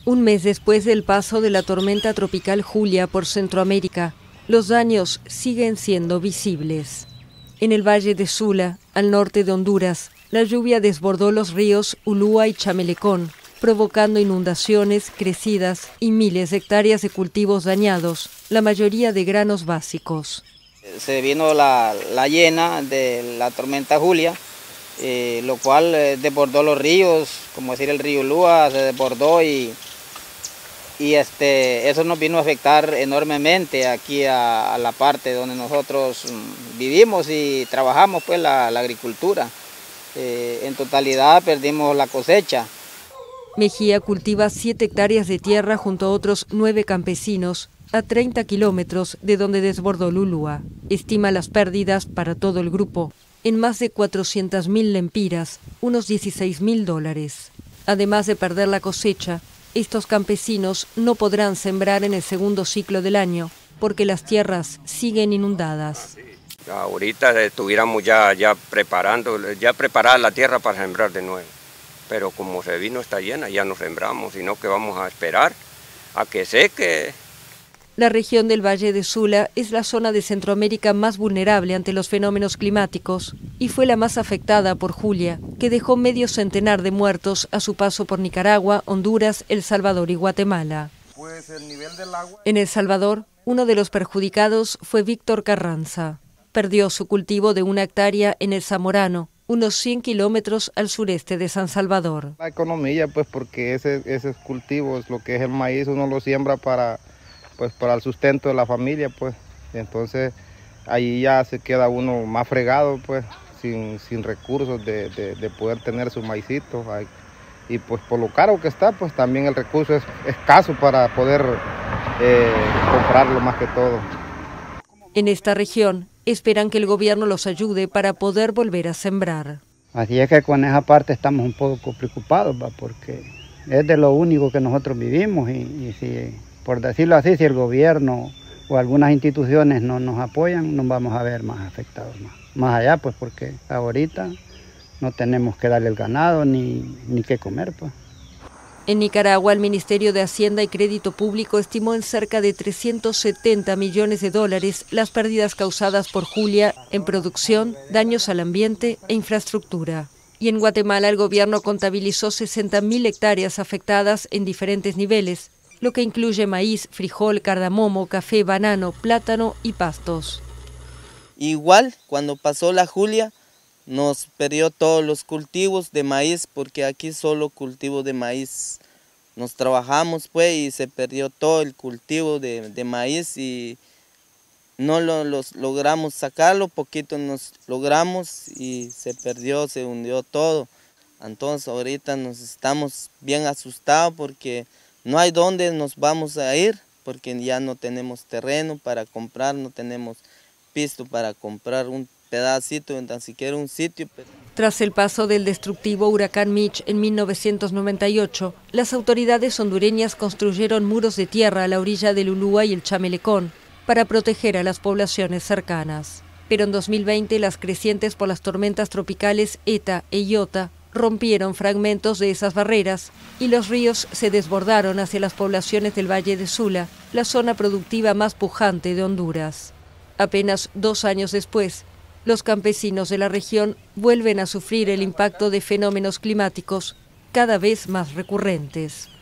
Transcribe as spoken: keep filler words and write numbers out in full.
Un mes después del paso de la tormenta tropical Julia por Centroamérica, los daños siguen siendo visibles. En el valle de Sula, al norte de Honduras, la lluvia desbordó los ríos Ulúa y Chamelecón, provocando inundaciones, crecidas y miles de hectáreas de cultivos dañados, la mayoría de granos básicos. Se vino la, la llena de la tormenta Julia, eh, lo cual eh, desbordó los ríos, como decir el río Ulúa se desbordó y, y este, eso nos vino a afectar enormemente aquí a, a la parte donde nosotros vivimos y trabajamos, pues la, la agricultura. Eh, en totalidad perdimos la cosecha. Mejía cultiva siete hectáreas de tierra junto a otros nueve campesinos a treinta kilómetros de donde desbordó el Ulúa. Estima las pérdidas para todo el grupo en más de cuatrocientas mil lempiras, unos dieciséis mil dólares. Además de perder la cosecha, estos campesinos no podrán sembrar en el segundo ciclo del año porque las tierras siguen inundadas. Ahorita estuviéramos ya, ya preparando, ya preparada la tierra para sembrar de nuevo. Pero como se vino está llena, ya no sembramos, sino que vamos a esperar a que seque. La región del Valle de Sula es la zona de Centroamérica más vulnerable ante los fenómenos climáticos y fue la más afectada por Julia, que dejó medio centenar de muertos a su paso por Nicaragua, Honduras, El Salvador y Guatemala. Pues el nivel del agua... En El Salvador, uno de los perjudicados fue Víctor Carranza. Perdió su cultivo de una hectárea en El Zamorano, unos cien kilómetros al sureste de San Salvador. La economía, pues porque ese, esos cultivos, lo que es el maíz, uno lo siembra para, pues, para el sustento de la familia, pues. Entonces ahí ya se queda uno más fregado, pues, sin, sin recursos de, de, de poder tener su maicito. Y pues por lo caro que está, pues también el recurso es escaso para poder eh, comprarlo más que todo. En esta región esperan que el gobierno los ayude para poder volver a sembrar. Así es que con esa parte estamos un poco preocupados, ¿va? Porque es de lo único que nosotros vivimos y, y si, por decirlo así, si el gobierno o algunas instituciones no nos apoyan, nos vamos a ver más afectados. Más, más allá, pues porque ahorita no tenemos que darle el ganado ni, ni qué comer, pues. En Nicaragua, el Ministerio de Hacienda y Crédito Público estimó en cerca de trescientos setenta millones de dólares las pérdidas causadas por Julia en producción, daños al ambiente e infraestructura. Y en Guatemala el gobierno contabilizó sesenta mil hectáreas afectadas en diferentes niveles, lo que incluye maíz, frijol, cardamomo, café, banano, plátano y pastos. Igual, cuando pasó la Julia, nos perdió todos los cultivos de maíz, porque aquí solo cultivo de maíz. Nos trabajamos pues y se perdió todo el cultivo de, de maíz y no lo, los logramos sacarlo, poquito nos logramos y se perdió, se hundió todo. Entonces ahorita nos estamos bien asustados porque no hay dónde nos vamos a ir, porque ya no tenemos terreno para comprar, no tenemos pisto para comprar un pedacito, ni tan siquiera un sitio. Tras el paso del destructivo huracán Mitch en mil novecientos noventa y ocho, las autoridades hondureñas construyeron muros de tierra a la orilla del Ulúa y el Chamelecón para proteger a las poblaciones cercanas. Pero en dos mil veinte las crecientes por las tormentas tropicales Eta e Iota rompieron fragmentos de esas barreras y los ríos se desbordaron hacia las poblaciones del Valle de Sula, la zona productiva más pujante de Honduras. Apenas dos años después, los campesinos de la región vuelven a sufrir el impacto de fenómenos climáticos cada vez más recurrentes.